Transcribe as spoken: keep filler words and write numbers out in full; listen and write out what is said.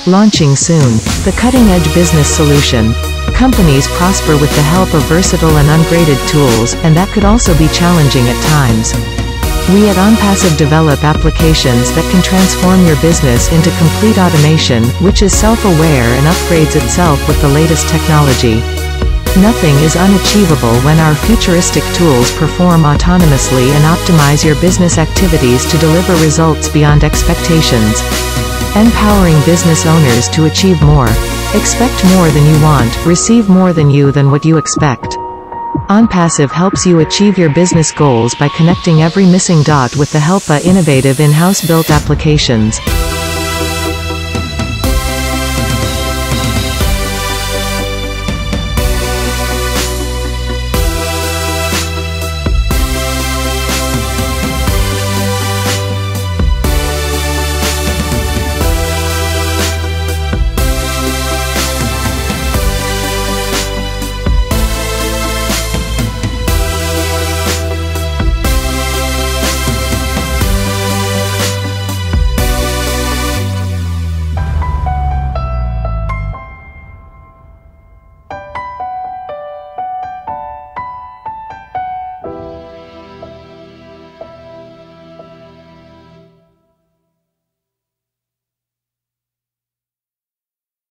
Launching soon. The cutting-edge business solution. Companies prosper with the help of versatile and ungraded tools, and that could also be challenging at times. We at OnPassive develop applications that can transform your business into complete automation, which is self-aware and upgrades itself with the latest technology. Nothing is unachievable when our futuristic tools perform autonomously and optimize your business activities to deliver results beyond expectations. Empowering business owners to achieve more. Expect more than you want, receive more than you than what you expect. OnPassive helps you achieve your business goals by connecting every missing dot with the help of innovative in-house built applications.